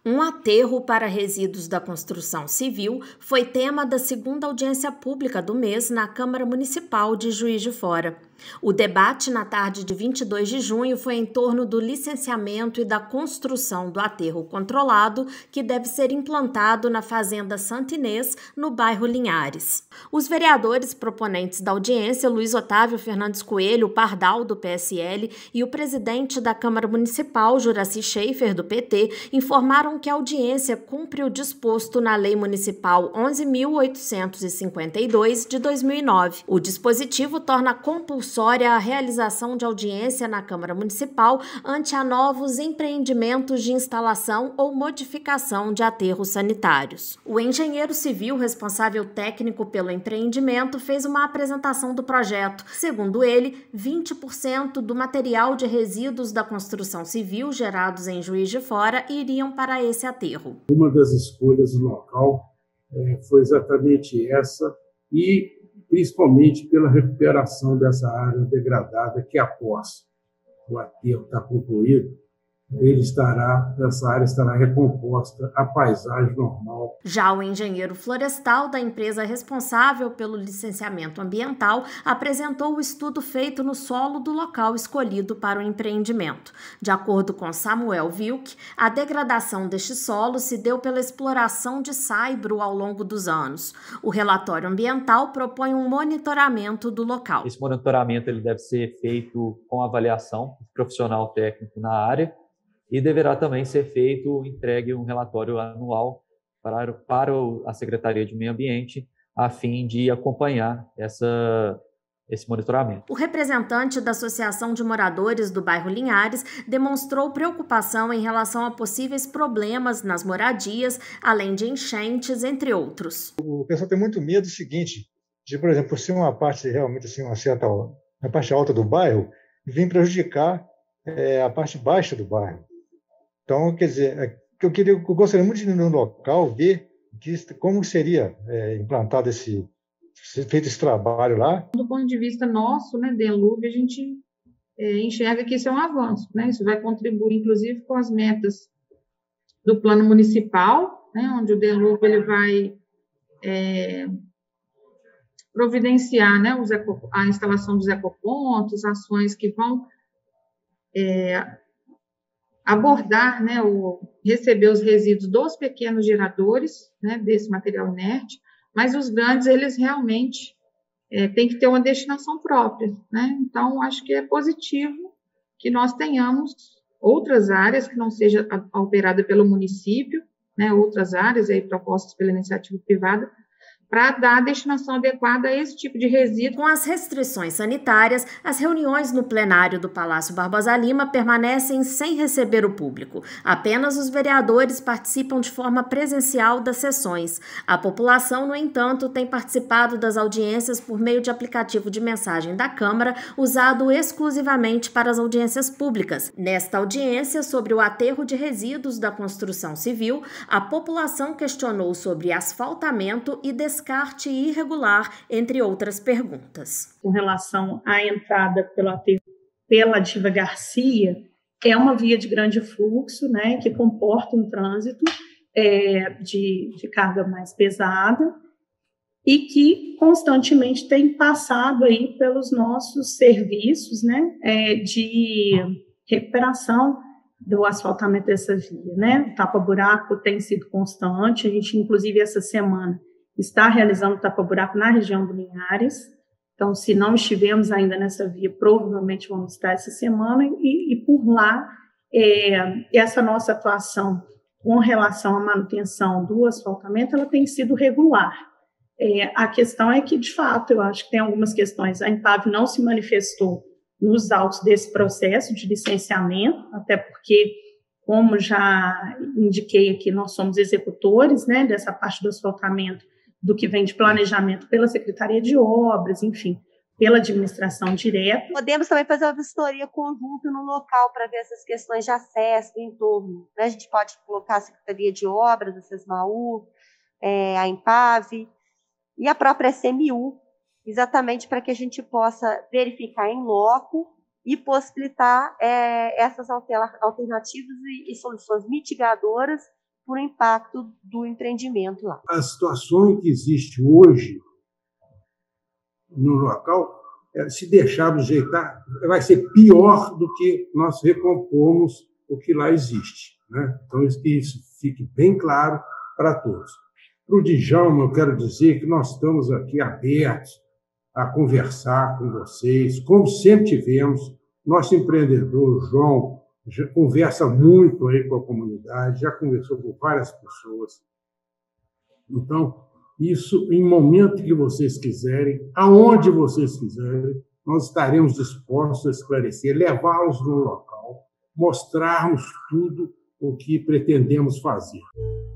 Um aterro para resíduos da construção civil foi tema da segunda audiência pública do mês na Câmara Municipal de Juiz de Fora. O debate na tarde de 22 de junho foi em torno do licenciamento e da construção do aterro controlado que deve ser implantado na Fazenda Santa Inês, no bairro Linhares. Os vereadores proponentes da audiência, Luiz Otávio Fernandes Coelho, Pardal, do PSL, e o presidente da Câmara Municipal, Juraci Schaefer, do PT, informaram que a audiência cumpre o disposto na Lei Municipal 11.852 de 2009. O dispositivo torna compulsória a realização de audiência na Câmara Municipal ante a novos empreendimentos de instalação ou modificação de aterros sanitários. O engenheiro civil responsável técnico pelo empreendimento fez uma apresentação do projeto. Segundo ele, 20% do material de resíduos da construção civil gerados em Juiz de Fora iriam para esse aterro. Uma das escolhas do local foi exatamente essa, e principalmente pela recuperação dessa área degradada que, após o aterro estar concluído, essa área estará recomposta à paisagem normal. Já o engenheiro florestal da empresa responsável pelo licenciamento ambiental apresentou o estudo feito no solo do local escolhido para o empreendimento. De acordo com Samuel Wilk, a degradação deste solo se deu pela exploração de saibro ao longo dos anos. O relatório ambiental propõe um monitoramento do local. Esse monitoramento ele deve ser feito com avaliação profissional técnico na área, e deverá também ser entregue um relatório anual para a Secretaria de Meio Ambiente, a fim de acompanhar esse monitoramento. O representante da Associação de Moradores do bairro Linhares demonstrou preocupação em relação a possíveis problemas nas moradias, além de enchentes, entre outros. O pessoal tem muito medo do seguinte, de, por exemplo, se uma parte realmente assim, a parte alta do bairro, vir prejudicar a parte baixa do bairro. Então, quer dizer, eu gostaria muito de ir no local ver como seria implantado feito esse trabalho lá. Do ponto de vista nosso, né, Delub, a gente enxerga que isso é um avanço, né? Isso vai contribuir, inclusive, com as metas do plano municipal, né, onde o Delub ele vai providenciar, né, a instalação dos ecopontos, ações que vão abordar, né, receber os resíduos dos pequenos geradores, né, desse material inerte, mas os grandes, eles realmente têm que ter uma destinação própria, né? Então, acho que é positivo que nós tenhamos outras áreas que não seja operada pelo município, né, outras áreas aí propostas pela iniciativa privada, para dar a destinação adequada a esse tipo de resíduo. Com as restrições sanitárias, as reuniões no plenário do Palácio Barbosa Lima permanecem sem receber o público. Apenas os vereadores participam de forma presencial das sessões. A população, no entanto, tem participado das audiências por meio de aplicativo de mensagem da Câmara, usado exclusivamente para as audiências públicas. Nesta audiência sobre o aterro de resíduos da construção civil, a população questionou sobre asfaltamento e descarte irregular, entre outras perguntas. Com relação à entrada pelo aterro pela Diva Garcia, é uma via de grande fluxo, né, que comporta um trânsito de carga mais pesada e que constantemente tem passado aí pelos nossos serviços, né, de recuperação do asfaltamento dessa via, né? O tapa-buraco tem sido constante, a gente, inclusive, essa semana está realizando tapa-buraco na região do Linhares. Então, se não estivermos ainda nessa via, provavelmente vamos estar essa semana. E por lá, essa nossa atuação com relação à manutenção do asfaltamento, ela tem sido regular. A questão é que, de fato, eu acho que tem algumas questões. A Empav não se manifestou nos autos desse processo de licenciamento, até porque, como já indiquei aqui, nós somos executores, né, dessa parte do asfaltamento, do que vem de planejamento pela Secretaria de Obras, enfim, pela administração direta. Podemos também fazer uma vistoria conjunta no local para ver essas questões de acesso, do entorno, né? A gente pode colocar a Secretaria de Obras, a SESMAU, a Empav e a própria SMU, exatamente para que a gente possa verificar em loco e possibilitar essas alternativas e soluções mitigadoras por um impacto do empreendimento lá. A situação que existe hoje no local, se deixarmos ajeitar, vai ser pior do que nós recompomos o que lá existe, né? Então, isso fique bem claro para todos. Para o Djalma, eu quero dizer que nós estamos aqui abertos a conversar com vocês, como sempre tivemos. Nosso empreendedor, João, já conversa muito aí com a comunidade, já conversou com várias pessoas. Então, isso, em momento que vocês quiserem, aonde vocês quiserem, nós estaremos dispostos a esclarecer, levá-los no local, mostrarmos tudo o que pretendemos fazer.